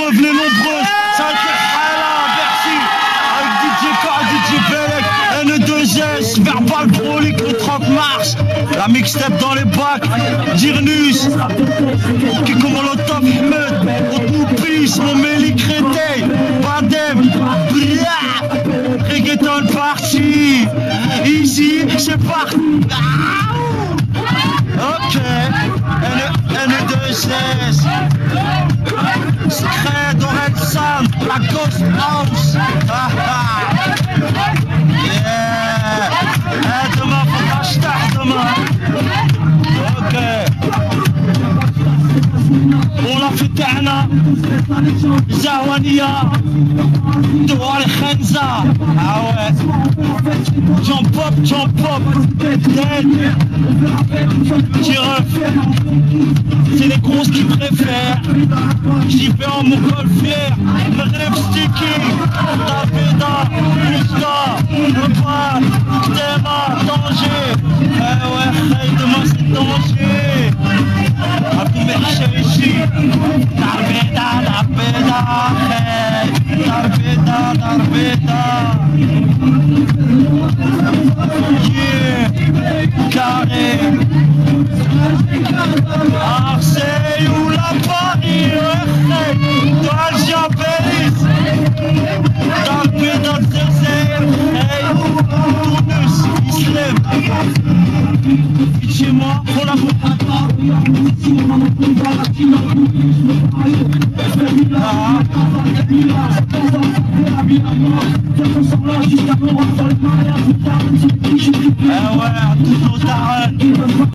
revenez nombreuses. Ça a été Bercy, avec DJ K, DJ Belek, N2S, Verbal Prolique le 30 mars. La mixtape dans les bacs, Dirnus, Kiko Molotov, Ahmed, Otoupis, mon Méli Créteil, Badem, Bria, Reggaeton parti. Ici, c'est parti. Ok, N2S, Secret, Dorel Sam, la Ghost House. Yeah, demain, faut acheter demain. Ok. On l'a fait تاعنا زهوانية دوار الخنزة Jump up, dead. C'est les grosses qui préfèrent. J'y vais en montgolfière. Maghreb sticky, Tapeda, Musta, Lepas, Terra, danger. Ouais, demain c'est danger. Abou Merché ici. Darbeda, yeah, carré. Marseille ou la Paris, Algia Péris, Darbeda, Zerzer, Tournus, Islam. Chez moi, pour la ouais, à tous nos darons.